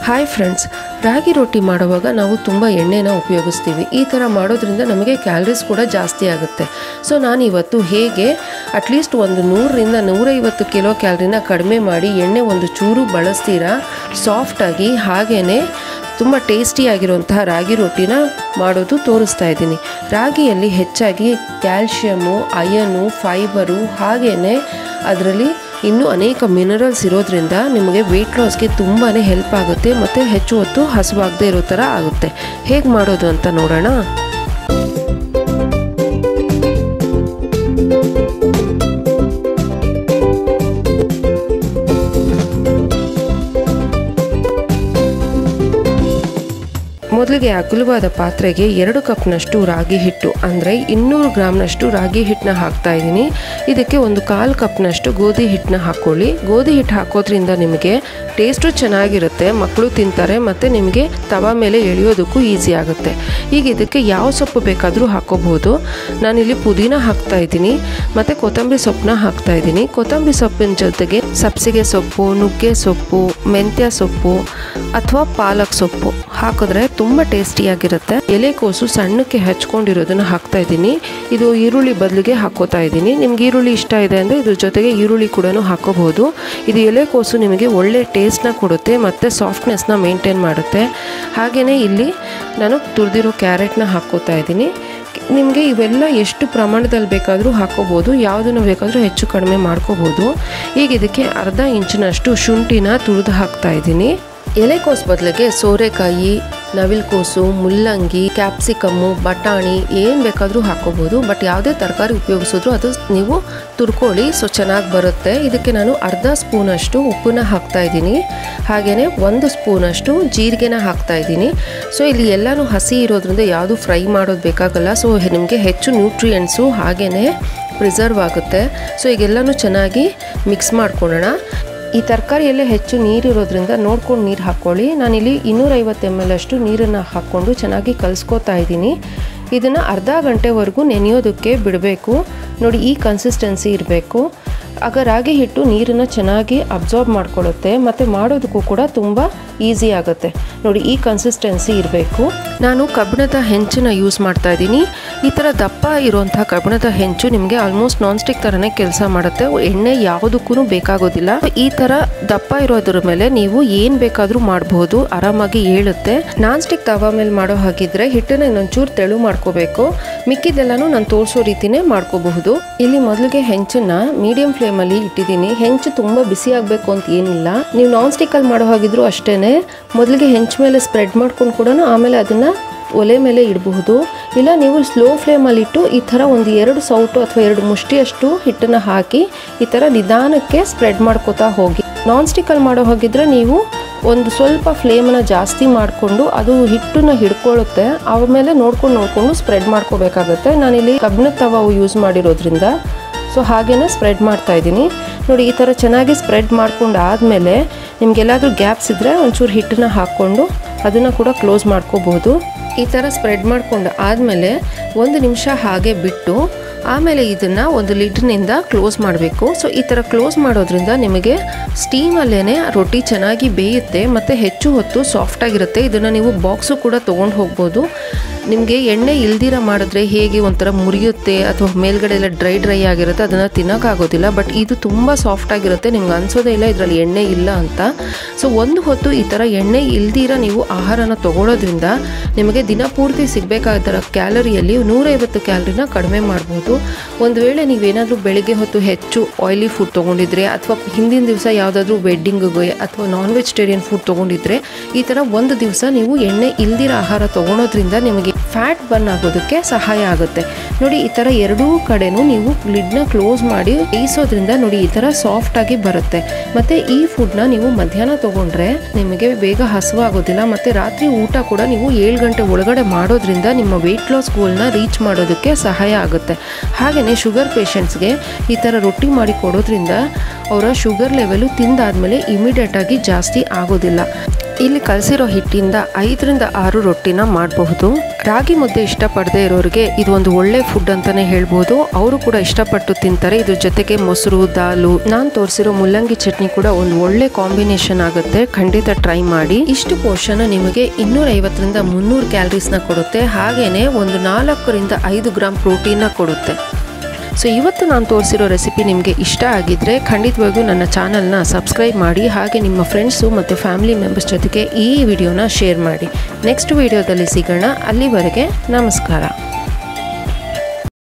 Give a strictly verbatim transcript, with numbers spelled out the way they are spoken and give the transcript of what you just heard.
Hi friends, ರಾಗಿ ರೊಟ್ಟಿ ಮಾಡುವಾಗ ನಾವು ತುಂಬ ಎಣ್ಣೆನ ಉಪಯೋಗಿಸ್ತೀವಿ. ಈ ಥರ ಮಾಡೋದ್ರಿಂದ ನಮಗೆ ಕ್ಯಾಲರೀಸ್ ಕೂಡ ಜಾಸ್ತಿ ಆಗುತ್ತೆ. ಸೊ ನಾನು ಇವತ್ತು ಹೇಗೆ ಅಟ್ಲೀಸ್ಟ್ ಒಂದು ನೂರರಿಂದ ನೂರೈವತ್ತು ಕಿಲೋ ಕ್ಯಾಲರಿನ ಕಡಿಮೆ ಮಾಡಿ ಎಣ್ಣೆ ಒಂದು ಚೂರು ಬಳಸ್ತೀರಾ ಸಾಫ್ಟಾಗಿ ಹಾಗೇ ತುಂಬ ಟೇಸ್ಟಿಯಾಗಿರುವಂತಹ ರಾಗಿ ರೊಟ್ಟಿನ ಮಾಡೋದು ತೋರಿಸ್ತಾ ಇದ್ದೀನಿ. ರಾಗಿಯಲ್ಲಿ ಹೆಚ್ಚಾಗಿ ಕ್ಯಾಲ್ಶಿಯಮು, ಅಯನು, ಫೈಬರು ಹಾಗೇ ಅದರಲ್ಲಿ ಇನ್ನೂ ಅನೇಕ ಮಿನರಲ್ಸ್ ಇರೋದ್ರಿಂದ ನಿಮಗೆ ವೆಯ್ಟ್ ಲಾಸ್ಗೆ ತುಂಬಾ ಹೆಲ್ಪ್ ಆಗುತ್ತೆ ಮತ್ತು ಹೆಚ್ಚು ಹೊತ್ತು ಹಸುವಾಗದೇ ಇರೋ ಥರ ಆಗುತ್ತೆ. ಹೇಗೆ ಮಾಡೋದು ಅಂತ ನೋಡೋಣ. ಮೊದಲಿಗೆ ಅಗಲವಾದ ಪಾತ್ರೆಗೆ ಎರಡು ಕಪ್ನಷ್ಟು ರಾಗಿ ಹಿಟ್ಟು ಅಂದರೆ ಇನ್ನೂರು ಗ್ರಾಮ್ನಷ್ಟು ರಾಗಿ ಹಿಟ್ಟನ್ನ ಹಾಕ್ತಾ ಇದ್ದೀನಿ. ಇದಕ್ಕೆ ಒಂದು ಕಾಲು ಕಪ್ನಷ್ಟು ಗೋಧಿ ಹಿಟ್ಟನ್ನ ಹಾಕ್ಕೊಳ್ಳಿ. ಗೋಧಿ ಹಿಟ್ಟು ಹಾಕೋದ್ರಿಂದ ನಿಮಗೆ ಟೇಸ್ಟು ಚೆನ್ನಾಗಿರುತ್ತೆ, ಮಕ್ಕಳು ತಿಂತಾರೆ ಮತ್ತು ನಿಮಗೆ ತವಾ ಮೇಲೆ ಎಳೆಯೋದಕ್ಕೂ ಈಸಿ ಆಗುತ್ತೆ. ಈಗ ಇದಕ್ಕೆ ಯಾವ ಸೊಪ್ಪು ಬೇಕಾದರೂ ಹಾಕೋಬಹುದು. ನಾನಿಲ್ಲಿ ಪುದೀನ ಹಾಕ್ತಾ ಇದ್ದೀನಿ ಮತ್ತು ಕೊತ್ತಂಬರಿ ಸೊಪ್ಪನ್ನ ಹಾಕ್ತಾ ಇದ್ದೀನಿ. ಕೊತ್ತಂಬರಿ ಸೊಪ್ಪಿನ ಜೊತೆಗೆ ಸಬ್ಸಿಗೆ ಸೊಪ್ಪು, ನುಗ್ಗೆ ಸೊಪ್ಪು, ಮೆಂತ್ಯ ಸೊಪ್ಪು ಅಥವಾ ಪಾಲಕ್ ಸೊಪ್ಪು ಹಾಕಿದ್ರೆ ತುಂಬ ಟೇಸ್ಟಿಯಾಗಿರುತ್ತೆ. ಎಲೆಕೋಸು ಸಣ್ಣಕ್ಕೆ ಹಚ್ಕೊಂಡಿರೋದನ್ನು ಹಾಕ್ತಾ ಇದ್ದೀನಿ. ಇದು ಈರುಳ್ಳಿ ಬದಲಿಗೆ ಹಾಕೋತಾ ಇದ್ದೀನಿ. ನಿಮ್ಗೆ ಈರುಳ್ಳಿ ಇಷ್ಟ ಇದೆ ಅಂದರೆ ಇದ್ರ ಜೊತೆಗೆ ಈರುಳ್ಳಿ ಕೂಡ ಹಾಕೋಬಹುದು. ಇದು ಎಲೆಕೋಸು ನಿಮಗೆ ಒಳ್ಳೆ ಟೇಸ್ಟ್ನ ಕೊಡುತ್ತೆ ಮತ್ತು ಸಾಫ್ಟ್ನೆಸ್ನ ಮೇಂಟೈನ್ ಮಾಡುತ್ತೆ. ಹಾಗೆಯೇ ಇಲ್ಲಿ ನಾನು ತುರಿದಿರೋ ಕ್ಯಾರೆಟ್ನ ಹಾಕೋತಾ ಇದ್ದೀನಿ. ನಿಮಗೆ ಇವೆಲ್ಲ ಎಷ್ಟು ಪ್ರಮಾಣದಲ್ಲಿ ಬೇಕಾದರೂ ಹಾಕೋಬೋದು, ಯಾವುದನ್ನು ಬೇಕಾದರೂ ಹೆಚ್ಚು ಕಡಿಮೆ ಮಾಡ್ಕೋಬೋದು. ಈಗ ಇದಕ್ಕೆ ಅರ್ಧ ಇಂಚಿನಷ್ಟು ಶುಂಠಿನ ತುರಿದು ಹಾಕ್ತಾ ಇದ್ದೀನಿ. ಎಲೆಕೋಸು ಬದಲಿಗೆ ಸೋರೆಕಾಯಿ, ನವಿಲುಕೋಸು, ಮುಲ್ಲಂಗಿ, ಕ್ಯಾಪ್ಸಿಕಮ್ಮು, ಬಟಾಣಿ ಏನು ಬೇಕಾದರೂ ಹಾಕೋಬೋದು. ಬಟ್ ಯಾವುದೇ ತರಕಾರಿ ಉಪಯೋಗಿಸಿದ್ರು ಅದು ನೀವು ತುರ್ಕೊಳ್ಳಿ, ಸೊ ಚೆನ್ನಾಗಿ ಬರುತ್ತೆ. ಇದಕ್ಕೆ ನಾನು ಅರ್ಧ ಸ್ಪೂನಷ್ಟು ಉಪ್ಪನ್ನ ಹಾಕ್ತಾ ಇದ್ದೀನಿ. ಹಾಗೆಯೇ ಒಂದು ಸ್ಪೂನಷ್ಟು ಜೀರಿಗೆನ ಹಾಕ್ತಾ ಇದ್ದೀನಿ. ಸೊ ಇಲ್ಲಿ ಎಲ್ಲನೂ ಹಸಿ ಇರೋದ್ರಿಂದ ಯಾವುದು ಫ್ರೈ ಮಾಡೋದು ಬೇಕಾಗಲ್ಲ. ಸೊ ನಿಮಗೆ ಹೆಚ್ಚು ನ್ಯೂಟ್ರಿಯೆಂಟ್ಸು ಹಾಗೆಯೇ ಪ್ರಿಸರ್ವ್ ಆಗುತ್ತೆ. ಸೊ ಈಗೆಲ್ಲನೂ ಚೆನ್ನಾಗಿ ಮಿಕ್ಸ್ ಮಾಡ್ಕೊಳ್ಳೋಣ. ಈ ತರಕಾರಿಯಲ್ಲೇ ಹೆಚ್ಚು ನೀರಿರೋದ್ರಿಂದ ನೋಡ್ಕೊಂಡು ನೀರು ಹಾಕ್ಕೊಳ್ಳಿ. ನಾನಿಲ್ಲಿ ಇನ್ನೂರೈವತ್ತು ಎಮ್ ಎಲ್ ಅಷ್ಟು ನೀರನ್ನು ಹಾಕ್ಕೊಂಡು ಚೆನ್ನಾಗಿ ಕಲಿಸ್ಕೋತಾ ಇದ್ದೀನಿ. ಇದನ್ನು ಅರ್ಧ ಗಂಟೆವರೆಗೂ ನೆನೆಯೋದಕ್ಕೆ ಬಿಡಬೇಕು. ನೋಡಿ, ಈ ಕನ್ಸಿಸ್ಟೆನ್ಸಿ ಇರಬೇಕು. ಆಗ ರಾಗಿ ಹಿಟ್ಟು ನೀರನ್ನು ಚೆನ್ನಾಗಿ ಅಬ್ಸಾರ್ಬ್ ಮಾಡ್ಕೊಳ್ಳುತ್ತೆ ಮತ್ತು ಮಾಡೋದಕ್ಕೂ ಕೂಡ ತುಂಬ ಈಸಿ ಆಗುತ್ತೆ. ನೋಡಿ, ಈ ಕನ್ಸಿಸ್ಟೆನ್ಸಿ ಇರಬೇಕು. ನಾನು ಕಬ್ಬಿಣದ ಹೆಂಚನ್ನು ಯೂಸ್ ಮಾಡ್ತಾ ಇದ್ದೀನಿ. ಈ ಥರ ದಪ್ಪ ಇರುವಂಥ ಕಬ್ಬಿಣದ ಹೆಂಚು ನಿಮಗೆ ಆಲ್ಮೋಸ್ಟ್ ನಾನ್ ಸ್ಟಿಕ್ ಥರನೇ ಕೆಲಸ ಮಾಡುತ್ತೆ. ಎಣ್ಣೆ ಯಾವುದಕ್ಕೂ ಬೇಕಾಗೋದಿಲ್ಲ. ಈ ಥರ ದಪ್ಪ ಇರೋದ್ರ ಮೇಲೆ ನೀವು ಏನು ಬೇಕಾದರೂ ಮಾಡಬಹುದು, ಆರಾಮಾಗಿ ಏಳುತ್ತೆ. ನಾನ್ ಸ್ಟಿಕ್ ತವಾ ಮೇಲೆ ಮಾಡೋ ಹಾಗಿದ್ರೆ ಹಿಟ್ಟನ್ನ ಇನ್ನೊಂಚೂರು ತೆಳು ಮಾಡ್ಕೋಬೇಕು. ಮಿಕ್ಕಿದೆಲ್ಲನೂ ನಾನು ತೋರಿಸೋ ರೀತಿನೇ ಮಾಡ್ಕೋಬಹುದು. ಇಲ್ಲಿ ಮೊದಲಿಗೆ ಹೆಂಚನ್ನ ಮೀಡಿಯಂ ಫ್ಲೇಮಲ್ಲಿ ಇಟ್ಟಿದ್ದೀನಿ. ಹೆಂಚು ತುಂಬ ಬಿಸಿ ಆಗಬೇಕು ಅಂತ ಏನಿಲ್ಲ. ನೀವು ನಾನ್ ಸ್ಟಿಕ್ಕಲ್ಲಿ ಮಾಡೋ ಹಾಗಿದ್ರು ಅಷ್ಟೇ. ಮೊದಲಿಗೆ ಹೆಂಚು ಮೇಲೆ ಸ್ಪ್ರೆಡ್ ಮಾಡ್ಕೊಂಡು ಕೂಡ ಆಮೇಲೆ ಅದನ್ನು ಒಲೆ ಮೇಲೆ ಇಡಬಹುದು. ಇಲ್ಲ ನೀವು ಸ್ಲೋ ಫ್ಲೇಮಲ್ಲಿ ಇಟ್ಟು ಈ ಥರ ಒಂದು ಎರಡು ಸೌಟು ಅಥವಾ ಎರಡು ಮುಷ್ಟಿಯಷ್ಟು ಹಿಟ್ಟನ್ನು ಹಾಕಿ ಈ ಥರ ನಿಧಾನಕ್ಕೆ ಸ್ಪ್ರೆಡ್ ಮಾಡ್ಕೋತಾ ಹೋಗಿ. ನಾನ್ ಸ್ಟಿಕ್ಕಲ್ಲಿ ಮಾಡೋ ಹಾಗಿದ್ರೆ ನೀವು ಒಂದು ಸ್ವಲ್ಪ ಫ್ಲೇಮನ್ನು ಜಾಸ್ತಿ ಮಾಡಿಕೊಂಡು ಅದು ಹಿಟ್ಟನ್ನು ಹಿಡ್ಕೊಳ್ಳುತ್ತೆ. ಆಮೇಲೆ ನೋಡ್ಕೊಂಡು ನೋಡಿಕೊಂಡು ಸ್ಪ್ರೆಡ್ ಮಾಡ್ಕೋಬೇಕಾಗತ್ತೆ. ನಾನಿಲ್ಲಿ ಕಬ್ಬಿಣದ ತವಾ ಯೂಸ್ ಮಾಡಿರೋದ್ರಿಂದ ಸೊ ಹಾಗೇ ಸ್ಪ್ರೆಡ್ ಮಾಡ್ತಾ ಇದ್ದೀನಿ. ನೋಡಿ, ಈ ಥರ ಚೆನ್ನಾಗಿ ಸ್ಪ್ರೆಡ್ ಮಾಡ್ಕೊಂಡು ಆದಮೇಲೆ ನಿಮಗೆಲ್ಲಾದರೂ ಗ್ಯಾಪ್ಸ್ ಇದ್ದರೆ ಒಂಚೂರು ಹಿಟ್ಟನ್ನು ಹಾಕ್ಕೊಂಡು ಅದನ್ನು ಕೂಡ ಕ್ಲೋಸ್ ಮಾಡ್ಕೋಬೋದು. ಈ ಥರ ಸ್ಪ್ರೆಡ್ ಮಾಡ್ಕೊಂಡು ಆದಮೇಲೆ ಒಂದು ನಿಮಿಷ ಹಾಗೆ ಬಿಟ್ಟು ಆಮೇಲೆ ಇದನ್ನು ಒಂದು ಲಿಡ್ನಿಂದ ಕ್ಲೋಸ್ ಮಾಡಬೇಕು. ಸೊ ಈ ಥರ ಕ್ಲೋಸ್ ಮಾಡೋದ್ರಿಂದ ನಿಮಗೆ ಸ್ಟೀಮಲ್ಲೇ ರೊಟ್ಟಿ ಚೆನ್ನಾಗಿ ಬೇಯುತ್ತೆ ಮತ್ತು ಹೆಚ್ಚು ಹೊತ್ತು ಸಾಫ್ಟಾಗಿರುತ್ತೆ. ಇದನ್ನು ನೀವು ಬಾಕ್ಸು ಕೂಡ ತೊಗೊಂಡು ಹೋಗ್ಬೋದು. ನಿಮಗೆ ಎಣ್ಣೆ ಇಲ್ದಿರ ಮಾಡಿದ್ರೆ ಹೇಗೆ ಒಂಥರ ಮುರಿಯುತ್ತೆ ಅಥವಾ ಮೇಲ್ಗಡೆ ಎಲ್ಲ ಡ್ರೈ ಡ್ರೈ ಆಗಿರುತ್ತೆ, ಅದನ್ನು ತಿನ್ನೋಕ್ಕಾಗೋದಿಲ್ಲ. ಬಟ್ ಇದು ತುಂಬ ಸಾಫ್ಟಾಗಿರುತ್ತೆ, ನಿಮ್ಗೆ ಅನ್ಸೋದೇ ಇಲ್ಲ ಇದರಲ್ಲಿ ಎಣ್ಣೆ ಇಲ್ಲ ಅಂತ. ಸೊ ಒಂದು ಹೊತ್ತು ಈ ಥರ ಎಣ್ಣೆ ಇಲ್ದಿರ ನೀವು ಆಹಾರನ ತೊಗೊಳೋದ್ರಿಂದ ನಿಮಗೆ ದಿನಪೂರ್ತಿ ಸಿಗಬೇಕಾದ ಕ್ಯಾಲರಿಯಲ್ಲಿ ನೂರೈವತ್ತು ಕ್ಯಾಲರಿನ ಕಡಿಮೆ ಮಾಡ್ಬೋದು. ಒಂದು ವೇಳೆ ನೀವೇನಾದರೂ ಬೆಳಿಗ್ಗೆ ಹೊತ್ತು ಹೆಚ್ಚು ಆಯಿಲಿ ಫುಡ್ ತೊಗೊಂಡಿದ್ರೆ ಅಥವಾ ಹಿಂದಿನ ದಿವಸ ಯಾವುದಾದ್ರೂ ವೆಡ್ಡಿಂಗ್ಗೆ ಅಥವಾ ನಾನ್ ವೆಜಿಟೇರಿಯನ್ ಫುಡ್ ತೊಗೊಂಡಿದ್ರೆ ಈ ಥರ ಒಂದು ದಿವಸ ನೀವು ಎಣ್ಣೆ ಇಲ್ದಿರ ಆಹಾರ ತೊಗೊಳೋದ್ರಿಂದ ನಿಮಗೆ ಫ್ಯಾಟ್ ಬರ್ನ್ ಆಗೋದಕ್ಕೆ ಸಹಾಯ ಆಗುತ್ತೆ. ನೋಡಿ, ಈ ಥರ ಎರಡೂ ಕಡೆನೂ ನೀವು ಲಿಡ್ನ ಕ್ಲೋಸ್ ಮಾಡಿ ಬೇಯಿಸೋದ್ರಿಂದ ನೋಡಿ ಈ ಥರ ಸಾಫ್ಟಾಗಿ ಬರುತ್ತೆ. ಮತ್ತು ಈ ಫುಡ್ನ ನೀವು ಮಧ್ಯಾಹ್ನ ತೊಗೊಂಡ್ರೆ ನಿಮಗೆ ಬೇಗ ಹಸುವಾಗೋದಿಲ್ಲ. ಮತ್ತು ರಾತ್ರಿ ಊಟ ಕೂಡ ನೀವು ಏಳು ಗಂಟೆ ಒಳಗಡೆ ಮಾಡೋದ್ರಿಂದ ನಿಮ್ಮ ವೆಯ್ಟ್ ಲಾಸ್ ಗೋಲ್ನ ರೀಚ್ ಮಾಡೋದಕ್ಕೆ ಸಹಾಯ ಆಗುತ್ತೆ. ಹಾಗೆಯೇ ಶುಗರ್ ಪೇಷಂಟ್ಸ್ಗೆ ಈ ಥರ ರೊಟ್ಟಿ ಮಾಡಿ ಕೊಡೋದ್ರಿಂದ ಅವರ ಶುಗರ್ ಲೆವೆಲು ತಿಂದಾದ್ಮೇಲೆ ಇಮಿಡಿಯೇಟಾಗಿ ಜಾಸ್ತಿ ಆಗೋದಿಲ್ಲ. ಇಲ್ಲಿ ಕಲಸಿರೋ ಹಿಟ್ಟಿಂದ ಐದರಿಂದ ಆರು ರೊಟ್ಟಿನ ಮಾಡಬಹುದು. ರಾಗಿ ಮುದ್ದೆ ಇಷ್ಟಪಡದೇ ಇರೋರಿಗೆ ಇದು ಒಂದು ಒಳ್ಳೆ ಫುಡ್ ಅಂತಾನೆ ಹೇಳ್ಬೋದು. ಅವರು ಕೂಡ ಇಷ್ಟಪಟ್ಟು ತಿಂತಾರೆ. ಇದ್ರ ಜೊತೆಗೆ ಮೊಸರು, ದಾಲು, ನಾನು ತೋರಿಸಿರೋ ಮುಲ್ಲಂಗಿ ಚಟ್ನಿ ಕೂಡ ಒಂದು ಒಳ್ಳೆ ಕಾಂಬಿನೇಷನ್ ಆಗುತ್ತೆ. ಖಂಡಿತ ಟ್ರೈ ಮಾಡಿ. ಇಷ್ಟು ಪೋಷಣ ನಿಮಗೆ ಇನ್ನೂರ ಐವತ್ತರಿಂದ ಮುನ್ನೂರು ಕ್ಯಾಲರೀಸ್ನ ಕೊಡುತ್ತೆ. ಹಾಗೇನೆ ಒಂದು ನಾಲ್ಕರಿಂದ ಐದು ಗ್ರಾಮ್ ಪ್ರೋಟೀನ್ನ ಕೊಡುತ್ತೆ. ಸೊ ಇವತ್ತು ನಾನು ತೋರಿಸಿರೋ ರೆಸಿಪಿ ನಿಮಗೆ ಇಷ್ಟ ಆಗಿದ್ರೆ ಖಂಡಿತವಾಗಿಯೂ ನನ್ನ ಚಾನಲ್ನ ಸಬ್ಸ್ಕ್ರೈಬ್ ಮಾಡಿ. ಹಾಗೆ ನಿಮ್ಮ ಫ್ರೆಂಡ್ಸು ಮತ್ತು ಫ್ಯಾಮಿಲಿ ಮೆಂಬರ್ಸ್ ಜೊತೆಗೆ ಈ ವಿಡಿಯೋನ ಶೇರ್ ಮಾಡಿ. ನೆಕ್ಸ್ಟ್ ವಿಡಿಯೋದಲ್ಲಿ ಸಿಗೋಣ. ಅಲ್ಲಿವರೆಗೆ ನಮಸ್ಕಾರ.